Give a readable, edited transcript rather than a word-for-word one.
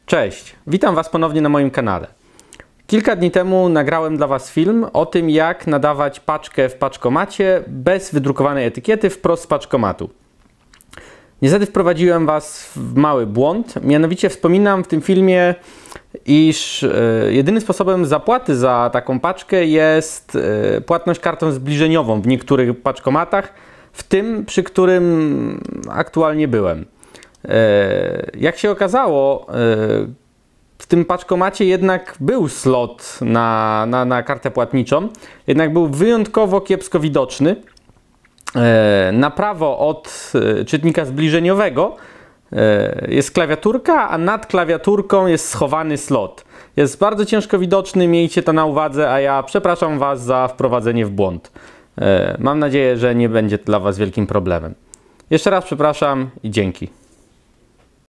Cześć, witam Was ponownie na moim kanale. Kilka dni temu nagrałem dla Was film o tym, jak nadawać paczkę w paczkomacie bez wydrukowanej etykiety wprost z paczkomatu. Niestety wprowadziłem Was w mały błąd, mianowicie wspominam w tym filmie, iż jedynym sposobem zapłaty za taką paczkę jest płatność kartą zbliżeniową w niektórych paczkomatach, w tym, przy którym aktualnie byłem. Jak się okazało, w tym paczkomacie jednak był slot na kartę płatniczą, jednak był wyjątkowo kiepsko widoczny. Na prawo od czytnika zbliżeniowego jest klawiaturka, a nad klawiaturką jest schowany slot. Jest bardzo ciężko widoczny, miejcie to na uwadze, a ja przepraszam Was za wprowadzenie w błąd. Mam nadzieję, że nie będzie to dla Was wielkim problemem. Jeszcze raz przepraszam i dzięki.